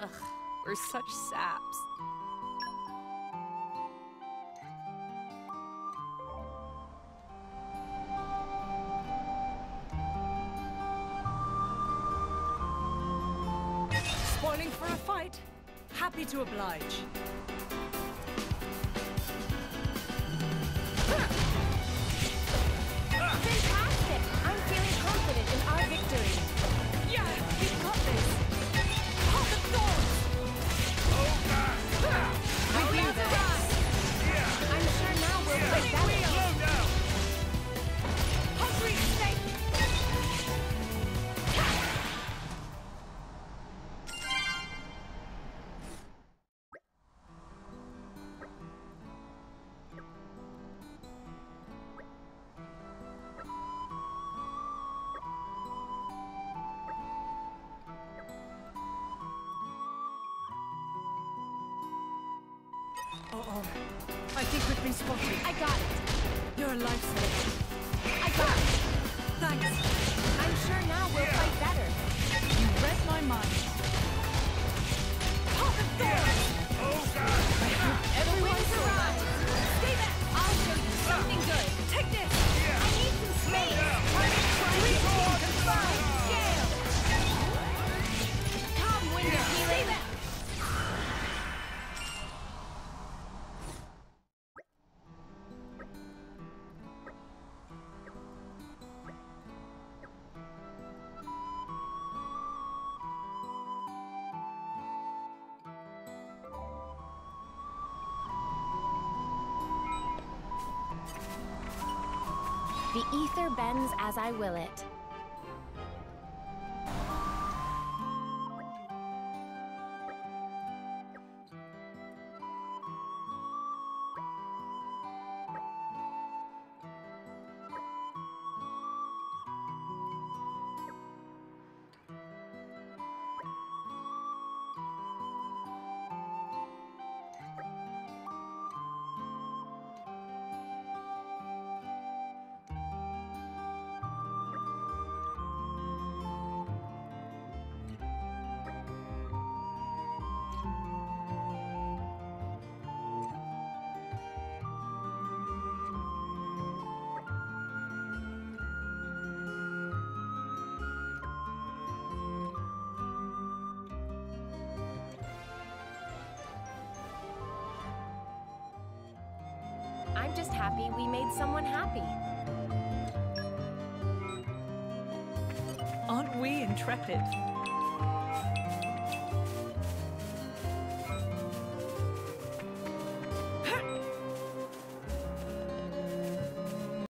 Ugh, we're such saps. Spoiling for a fight? Happy to oblige. Fantastic! I'm feeling confident in our victory. Yeah, we've got this. Hold the thorns! We knew this. I'm sure now we'll fight better. Hungry snake! Uh-oh. I think we've been spotted. I got it. You're a lifesaver. I got it. Thanks. I'm sure now we'll fight better. You read my mind. Pop and thorns! I hope everyone Winds saw that. arise. Stay there! I'll show you something good. Take this! I need some space. Confine. Gale. Come, Wind of Stay Healing. there! The ether bends as I will it. I'm just happy we made someone happy. Aren't we intrepid?